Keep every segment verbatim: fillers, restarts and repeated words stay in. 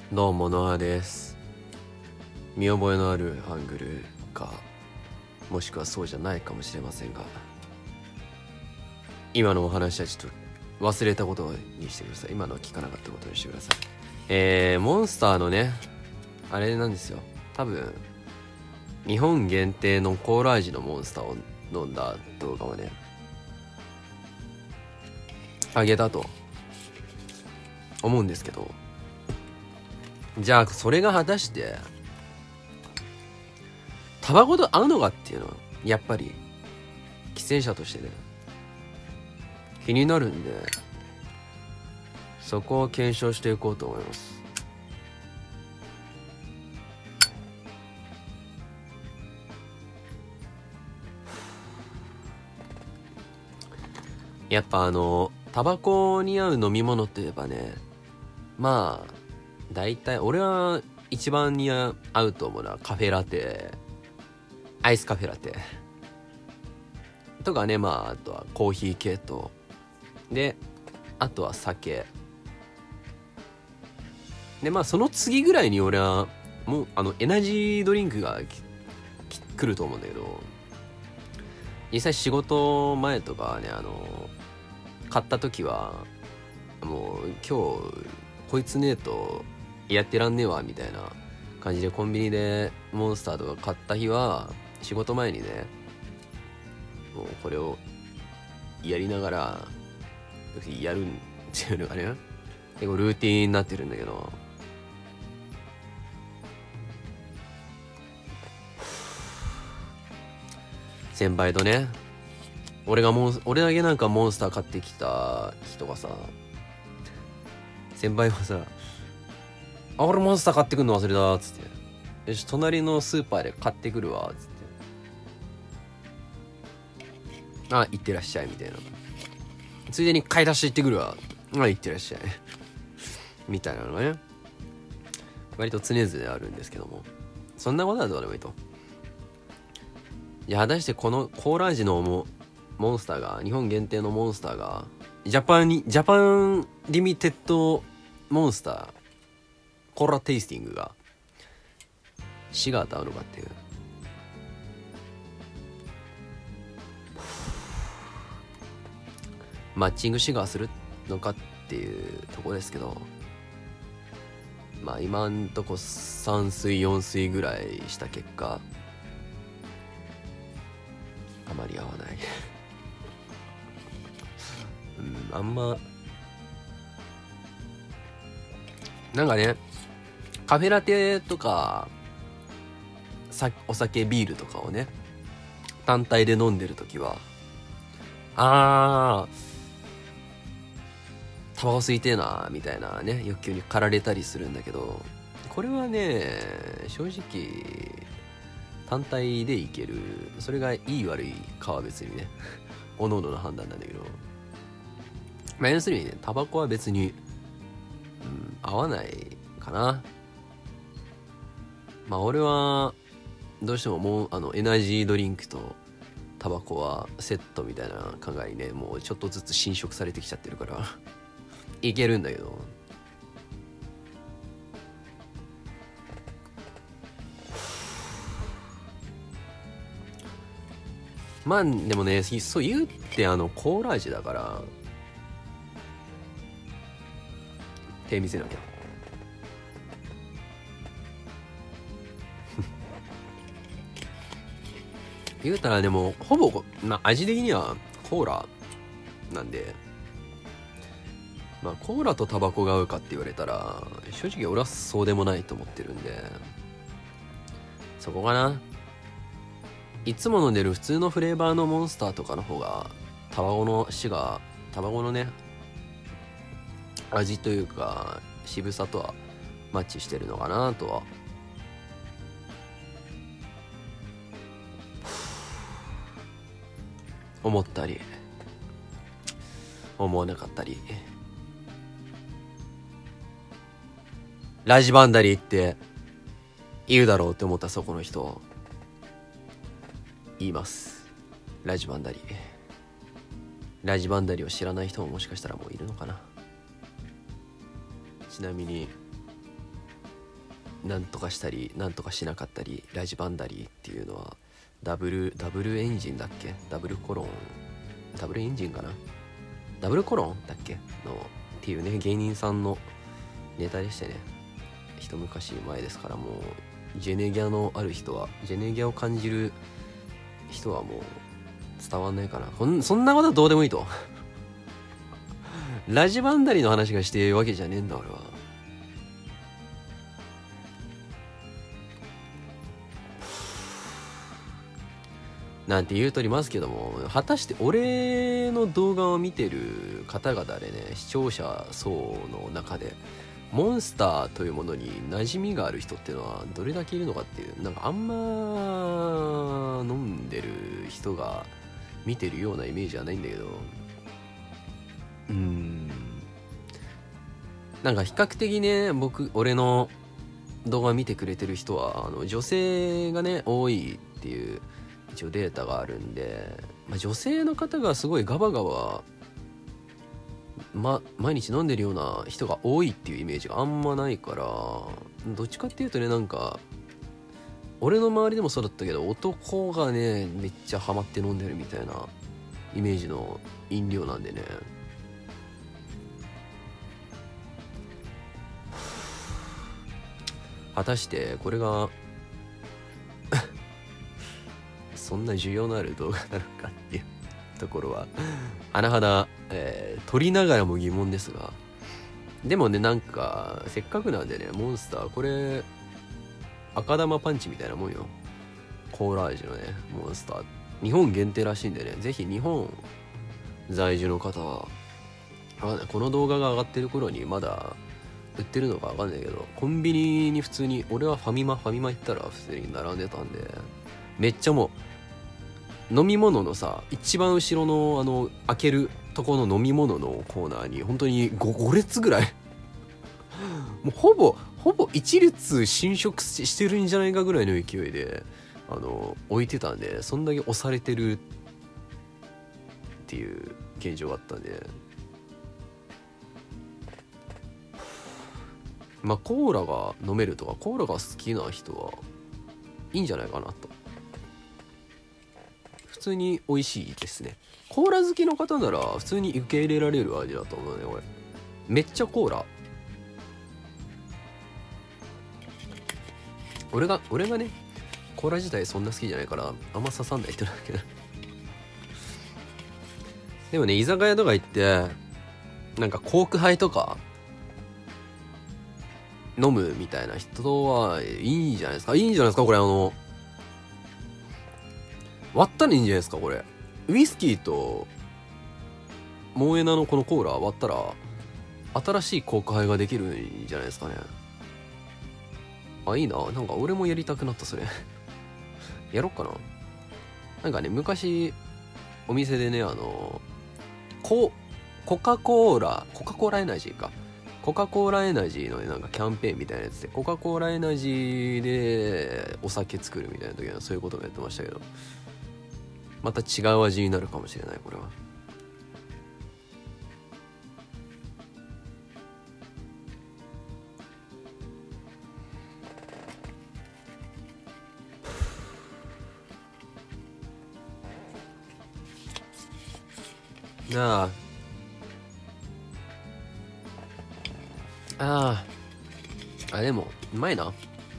どうもノアです。見覚えのあるハングルか、もしくはそうじゃないかもしれませんが、今のお話はちょっと忘れたことにしてください。今のは聞かなかったことにしてください。えー、モンスターのね、あれなんですよ。多分日本限定のコーラ味のモンスターを飲んだ動画をねあげたと思うんですけど、じゃあそれが果たしてタバコと合うのかっていうのはやっぱり喫煙者としてね気になるんで、そこを検証していこうと思います。やっぱあのタバコに合う飲み物といえばね、まあ大体俺は一番に合うと思うのはカフェラテ、アイスカフェラテとかね、まああとはコーヒー系統で、あとは酒で、まあその次ぐらいに俺はもうあのエナジードリンクが来ると思うんだけど、実際仕事前とかね、あの買った時はもう今日こいつねえとやってらんねえわみたいな感じでコンビニでモンスターとか買った日は仕事前にね、もうこれをやりながらやるっていうのがね結構ルーティーンになってるんだけど、先輩とね、俺がモン俺だけなんかモンスター買ってきた人がさ、先輩はさ、あ、俺モンスター買ってくんの忘れたっつって、よし隣のスーパーで買ってくるわっつって、あ、行ってらっしゃいみたいな、ついでに買い出し行ってくるわ、あ、行ってらっしゃいみたいなのがね割と常々あるんですけども、そんなことはどうでもいいと。いや、果たしてこのコーラ味のモモンスターが、日本限定のモンスターがジャパンにジャパンリミテッドモンスターコーラテイスティングがシガーと合うのかっていう、マッチングシガーするのかっていうとこですけど、まあ今んとこさん水よん水ぐらいした結果あまり合わないうん、あんまなんかね、カフェラテとかさお酒ビールとかをね単体で飲んでるときは、あータバコ吸いてえなみたいなね欲求に駆られたりするんだけど、これはね正直単体でいける。それがいい悪いかは別にねおのおのの判断なんだけど、まあ要するにね、タバコは別に、うん、合わないかな。まあ俺はどうしてももうあのエナジードリンクとタバコはセットみたいな考えにねもうちょっとずつ侵食されてきちゃってるからいけるんだけど、まあでもね、そう言うってあのコーラ味だから手見せなきゃ言うたらでもほぼ、まあ、味的にはコーラなんで、まあコーラとタバコが合うかって言われたら正直俺はそうでもないと思ってるんで、そこかな。いつも飲んでる普通のフレーバーのモンスターとかの方がタバコのシガー、タバコのね味というか渋さとはマッチしてるのかなとは思ったり思わなかったり。ラジバンダリって言うだろうって思ったそこの人言います。ラジバンダリラジバンダリを知らない人ももしかしたらもういるのかな。ちなみになんとかしたりなんとかしなかったりラジバンダリーっていうのはダブルダブルエンジンだっけ、ダブルコロンダブルエンジンかな、ダブルコロンだっけのっていうね芸人さんのネタでしてね、一昔前ですから、もうジェネギャのある人はジェネギャを感じる人はもう伝わんないかな。こんそんなことはどうでもいいとラジバンダリの話がしてるわけじゃねえんだ俺は。なんて言うとりますけども、果たして俺の動画を見てる方々でね、視聴者層の中でモンスターというものに馴染みがある人っていうのはどれだけいるのかっていう、なんかあんま飲んでる人が見てるようなイメージはないんだけど、うーんなんか比較的ね、僕俺の動画見てくれてる人はあの女性がね多いっていう一応データがあるんで、まあ、女性の方がすごいガバガバ、ま、毎日飲んでるような人が多いっていうイメージがあんまないから、どっちかっていうとね、なんか俺の周りでもそうだったけど、男がねめっちゃハマって飲んでるみたいなイメージの飲料なんでね。果たしてこれがそんな需要のある動画なのかっていうところは甚だ、えー、取りながらも疑問ですが、でもね、なんかせっかくなんでね、モンスターこれ赤玉パンチみたいなもんよ。コーラ味のねモンスター日本限定らしいんでね、ぜひ日本在住の方はこの動画が上がってる頃にまだ売ってるのかわかんないけど、コンビニに普通に、俺はファミマファミマ行ったら普通に並んでたんで、めっちゃもう飲み物のさ、一番後ろのあの開けるところの飲み物のコーナーに本当に 5, 5列ぐらいもうほぼほぼ一列侵食してるんじゃないかぐらいの勢いであの置いてたんで、そんだけ押されてるっていう現状があったんで、まあコーラが飲めるとかコーラが好きな人はいいんじゃないかなと。普通に美味しいですね。コーラ好きの方なら普通に受け入れられる味だと思うね。俺めっちゃコーラ、俺が俺がねコーラ自体そんな好きじゃないからあんま刺さんないってだけどでもね、居酒屋とか行ってなんかコークハイとか飲むみたいな人はいいんじゃないですか。いいんじゃないですかこれ。あの割ったらいいんじゃないですかこれ。ウイスキーとモンエナのこのコーラ割ったら新しいコークハイができるんじゃないですかね。あ、いいな。なんか俺もやりたくなったそれやろっかな。なんかね、昔お店でね、あのココカ・コーラコカ・コーラエナジーかコカ・コーラエナジーのねなんかキャンペーンみたいなやつで、コカ・コーラエナジーでお酒作るみたいな時はそういうこともやってましたけど、また違う味になるかもしれないこれは。あああああでもうまいな。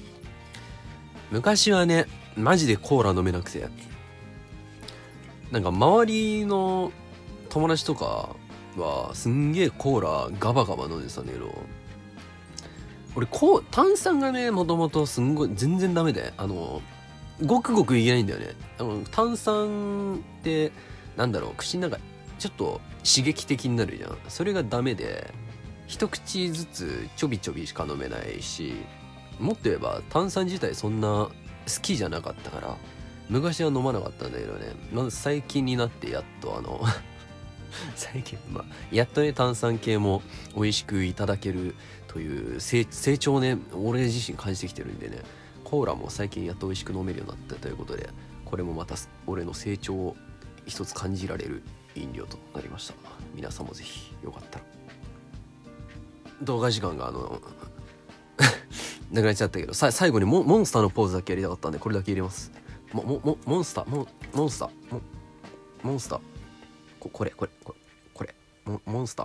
昔はねマジでコーラ飲めなくて、なんか周りの友達とかはすんげえコーラガバガバ飲んでたんだけど、俺こう炭酸がねもともとすんごい全然ダメで、あのごくごくいけないんだよね。あの炭酸ってなんだろう、口の中ちょっと刺激的になるじゃん。それがダメで一口ずつちょびちょびしか飲めないし、もっと言えば炭酸自体そんな好きじゃなかったから昔は飲まなかったんだけどね、まず最近になってやっとあの最近まあやっとね炭酸系も美味しくいただけるという成長をね俺自身感じてきてるんでね、コーラも最近やっと美味しく飲めるようになったということで、これもまた俺の成長を一つ感じられる飲料となりました。皆さんもぜひよかったら。動画時間があのなくなっちゃったけど、さ最後にモモンスターのポーズだけやりたかったんで、これだけ入れます。もももモンスターモモンスターモモンスターここれこれこれこれモモンスター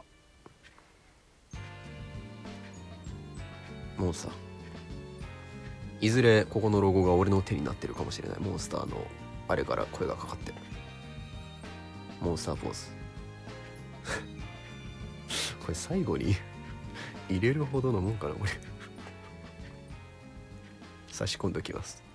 モンスターいずれここのロゴが俺の手になってるかもしれない。モンスターのあれから声がかかってモンスターポーズこれ最後に入れるほどのもんかなこれ差し込んでおきます。